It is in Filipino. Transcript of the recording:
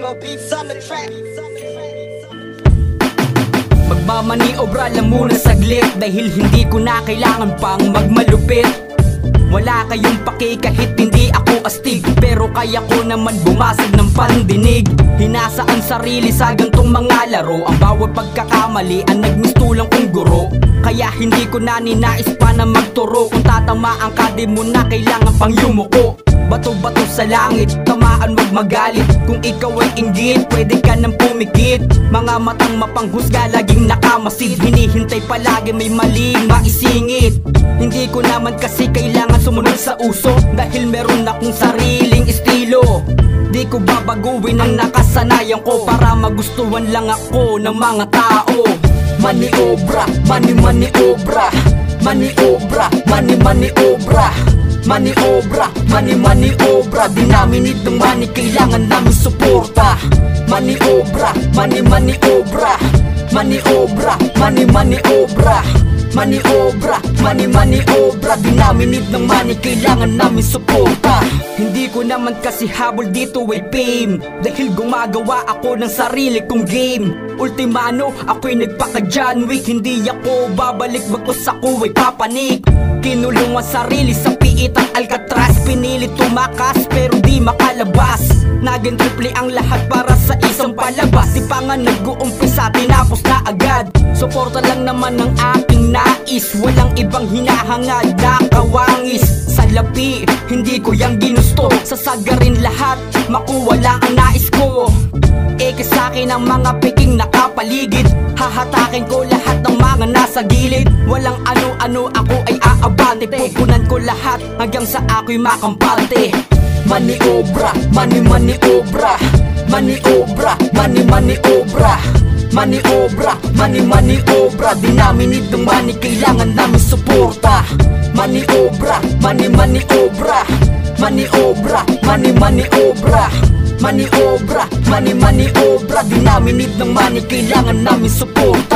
beats on the track. Magmamaniobra lang muna saglit, dahil hindi ko na kailangan pang magmalupit. Wala kayong paki kahit hindi ako astig, pero kaya ko naman bumasag ng pandinig. Hinasa ang sarili sa gantong mga laro, ang bawat pagkakamali ang nagmistulang kong guro. Kaya hindi ko na ninais pa na magturo, kung tatamaan ka di mo na kailangan pang yumuko. Bato-bato sa langit, tamaan wag magalit. Kung ikaw ay inggit, pwede ka nang pumikit. Mga matang mapanghusga, laging nakamasid. Hinihintay palagi may maling maisingit. Hindi ko naman kasi kailangan sumunod sa uso, dahil meron akong sariling estilo. Di ko babaguhin ang nakasanayan ko, para magustuhan lang ako ng mga tao. Maniobra, maniobra, maniobra, maniobra, maniobra, maniobra. Di namin itong money, kailangan namin suporta. Maniobra, maniobra, maniobra, maniobra, maniobra, maniobra. Di namin itong money, kailangan namin suporta. Hindi ko naman kasi habol dito ay fame, dahil gumagawa ako ng sarili kong game. Ultimano, ako'y nagpaka-John Wick. Hindi ako babalik bagkus ako ay papanik. Kinulong ang sarili sa piitang Alcatraz, pinilit tumakas pero di makalabas. Naging triple ang lahat para sa isang palabas. Di pa nga nag-uumpisa, tinapos na agad. Suporta lang naman ang aking nais, walang ibang hinahangad na kawangis. Sa lapi, hindi ko yang ginusto, sasagarin lahat, makuha lang ang nais ko. Eke sa'kin ang mga piking nakapaligid, hahatakin ko lahat ng mga nasa gilid. Walang ano-ano, ako ay aabante, pupunan ko lahat hanggang sa ako'y makampante. Maniobra, maniobra, maniobra, maniobra, maniobra, maniobra. Di namin itong money, kailangan namin suporta. Maniobra, maniobra, maniobra, maniobra, maniobra, maniobra. Di namin itong money, kailangan namin suporta.